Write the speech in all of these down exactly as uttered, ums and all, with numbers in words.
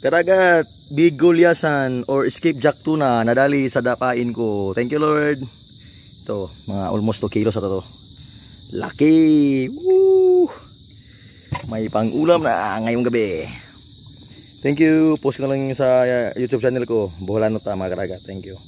Karagat, big gulyasan or escape jack tuna nadali sa dapain ko. Thank you Lord. Ito, mga almost two kilos ata to. Laki. Woo! May pang-ulam na ngayong gabi. Thank you. Post ko na lang sa YouTube channel ko. Buholano ta mga karagat. Thank you.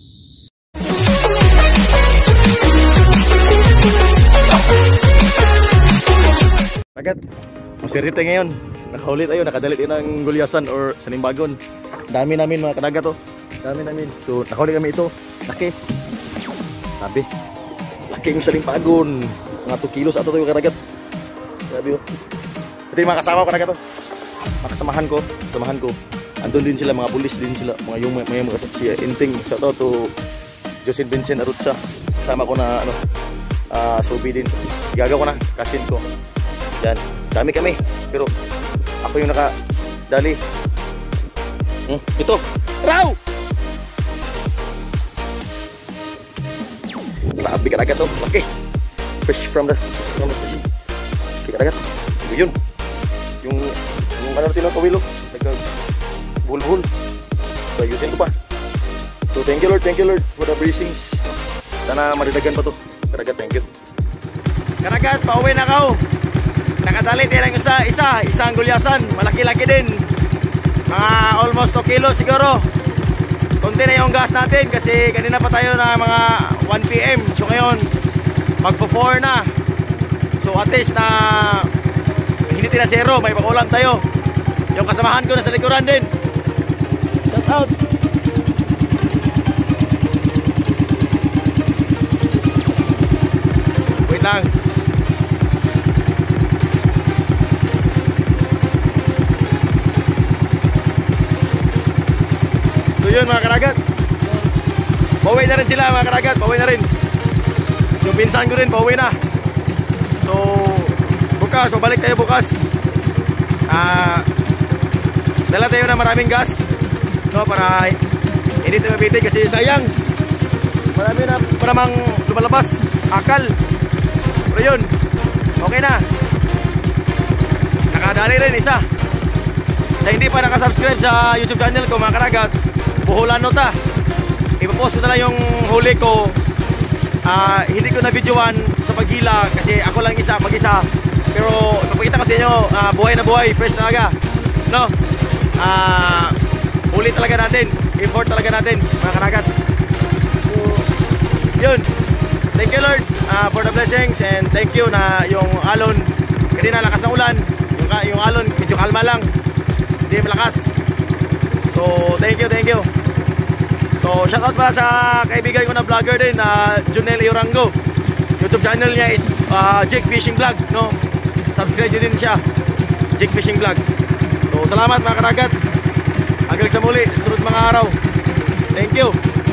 Karagat, masirite ngayon. Nakahuli tayo, nakadali tayo ng gulyasan or salimbagon. Dami namin mga karagat to. Dami namin. So nakahuli kami ito. Laki. Sabi. Laking salimbagon. Mga two kilos ato tayo karagat. Sabi oh. Ito yung mga kasama ko karagat to. Mga kasamahan ko. Kasamahan ko. Andun din sila, mga pulis din sila. Mga yung may mga si Inting. Shout out to Joseph Vincent Arutza. Kasama ko na ano. Uh, Sobi din. Gagaw ko na. Kasin ko. Yan. Dami kami. Pero ako yung nakadali. Hmm, ito. Raw! Grabe karagat to. Okay. Fresh from the from the sea. Okay, karagat. Yun. Yung yung ano natin ang kawilo. Nagka buhol-buhol. So, ayusin ko pa. So, thank you Lord. Thank you Lord for the blessings. Sana madadagan pa to. Karagat, thank you. Karagat, pauwi na kao. Nakadali tayo ng isa, isa, isang gulyasan, malaki-laki din. Mga almost two kilos siguro. Kunti na yung gas natin kasi kanina pa tayo na mga one P M So ngayon, magpo four na. So at least na hindi na zero, may pakulam tayo. Yung kasamahan ko na sa likuran din. Shout out. Wait lang. Yun mga karagat, pauwi na rin sila mga karagat, pauwi na rin. Yung pinsan ko rin, pauwi na. So bukas, so balik tayo bukas. Ah, dala tayo na maraming gas, no, para hindi tayo mabitig kasi sayang. Marami na paramang lumalabas, akal. Pero yun, okay na. Nakadali rin isa. Sa hindi pa nakasubscribe sa YouTube channel ko mga karagat, Buholano ta. Ipapost ko na lang yung huli ko. uh, Hindi ko na videoan sa paghila kasi ako lang isa, mag-isa. Pero ipapakita ko sa inyo, uh, buhay na buhay, fresh talaga, no? uh, Huli talaga natin, import talaga natin mga karagat. So yun, thank you Lord uh, for the blessings. And thank you na yung alon, kanina lakas ng ulan. Yung, yung alon medyo kalma lang, hindi malakas. So thank you, thank you. So shoutout pala sa kaibigan ko na vlogger din na uh, Junel Irango. YouTube channel niya is uh, Jake Fishing Vlog, no? Subscribe din siya, Jake Fishing Vlog. So salamat mga karagat. Hanggang sa muli, sunod mga araw. Thank you.